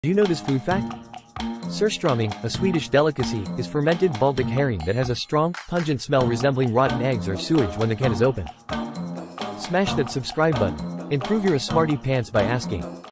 Do you know this food fact? Surströmming, a Swedish delicacy, is fermented Baltic herring that has a strong, pungent smell resembling rotten eggs or sewage when the can is open. Smash that subscribe button. And prove you're a smarty pants by asking,